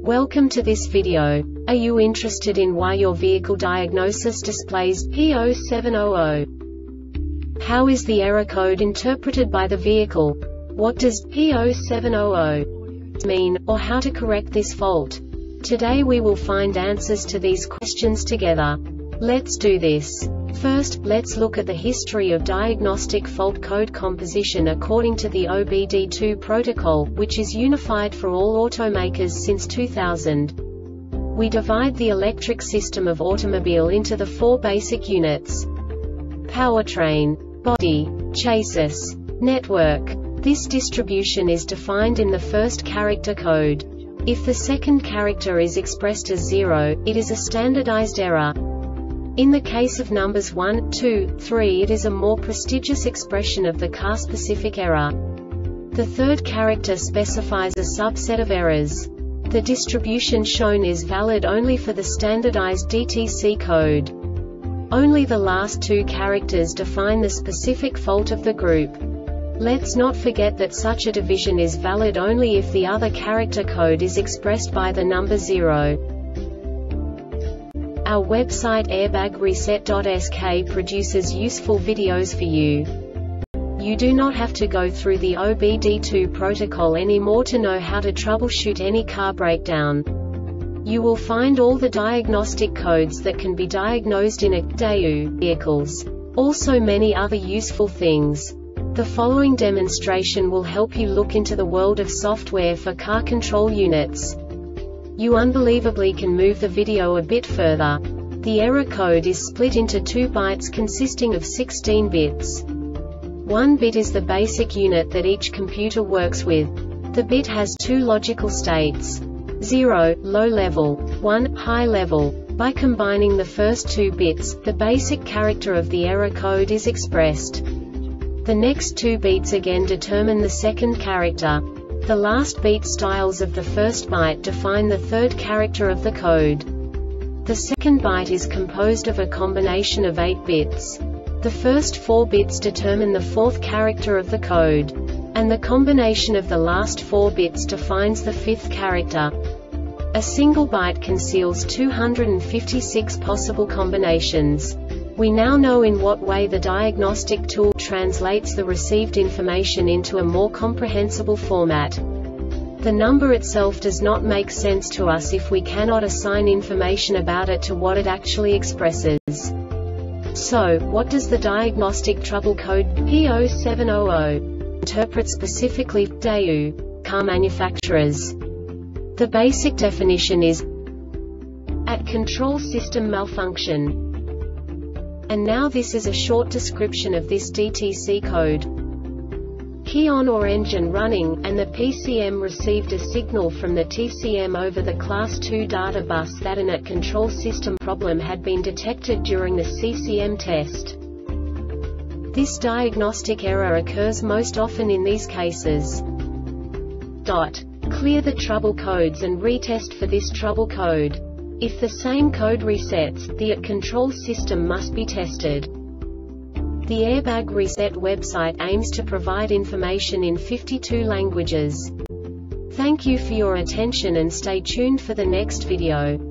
Welcome to this video. Are you interested in why your vehicle diagnosis displays P0700? How is the error code interpreted by the vehicle? What does P0700 mean, or how to correct this fault? Today we will find answers to these questions together. Let's do this. First, let's look at the history of diagnostic fault code composition according to the OBD2 protocol, which is unified for all automakers since 2000. We divide the electric system of automobile into the four basic units: powertrain, body, chassis, network. This distribution is defined in the first character code. If the second character is expressed as 0, it is a standardized error. In the case of numbers 1, 2, 3, it is a more prestigious expression of the car-specific error. The third character specifies a subset of errors. The distribution shown is valid only for the standardized DTC code. Only the last two characters define the specific fault of the group. Let's not forget that such a division is valid only if the other character code is expressed by the number 0. Our website airbagreset.sk produces useful videos for you. You do not have to go through the OBD2 protocol anymore to know how to troubleshoot any car breakdown. You will find all the diagnostic codes that can be diagnosed in a DAU vehicles. Also many other useful things. The following demonstration will help you look into the world of software for car control units. You unbelievably can move the video a bit further. The error code is split into 2 bytes consisting of 16 bits. 1 bit is the basic unit that each computer works with. The bit has 2 logical states: 0, low level, 1, high level. By combining the first 2 bits, the basic character of the error code is expressed. The next 2 beats again determine the second character. The last beat styles of the first byte define the third character of the code. The second byte is composed of a combination of 8 bits. The first 4 bits determine the fourth character of the code. And the combination of the last 4 bits defines the fifth character. A single byte conceals 256 possible combinations. We now know in what way the diagnostic tool translates the received information into a more comprehensible format. The number itself does not make sense to us if we cannot assign information about it to what it actually expresses. So, what does the diagnostic trouble code P0700 interpret specifically for DAU car manufacturers? The basic definition is at control system malfunction. And now this is a short description of this DTC code. Key on or engine running, and the PCM received a signal from the TCM over the Class 2 data bus that an at control system problem had been detected during the CCM test. This diagnostic error occurs most often in these cases. Clear the trouble codes and retest for this trouble code. If the same code resets, the at control system must be tested. The Airbag Reset website aims to provide information in 52 languages. Thank you for your attention and stay tuned for the next video.